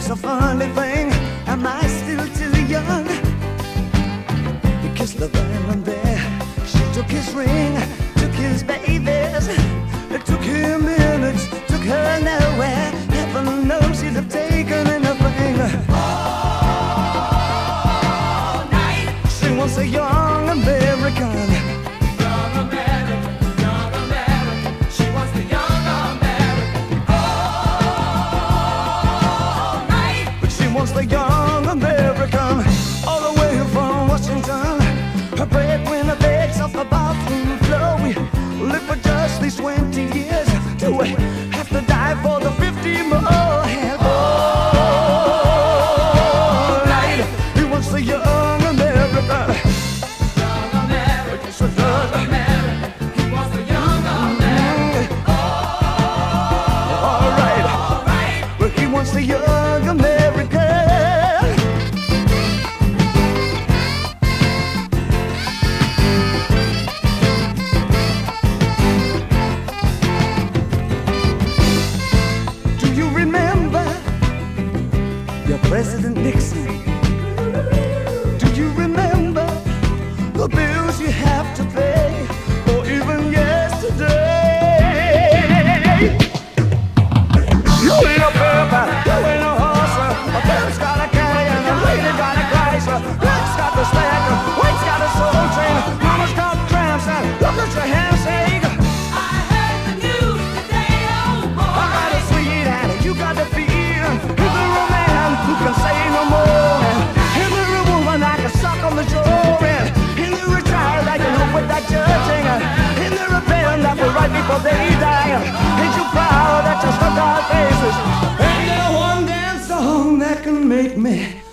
It's a funny thing, am I still too young? He kissed the violin there, she took his ring, took his babies. It took him minutes, took her nowhere. Heaven knows he'd have taken anything. All night. She was a young American. Young American, young American. She was the young American. All night. But she was the young American. All the way from Washington. Her breadwinner begs off the bathroom floor. We live for just these 20 years. Do we have to die for the 50 more? And all night. He was the young American. Young American, young American. He was the young American. All right. But he was the young American. Do you remember your President Nixon? Do you remember the bills you have to pay, or even yesterday? You ain't a purple, you ain't a horse. A bird's got a carry and a lady got a Chrysler. Red's got the stacker, white's got a soul train. Mama's got cramps and look at your hands ache. I heard the news today, oh boy. I got a sweetheart, you got the feel. Is there a man who can say no more? Is there a woman I can suck on the jaw? Is there a child I can hope with that judging? Is there a parent that will right before they die? Ain't you proud that you stuck our faces? Ain't there one damn song that can make me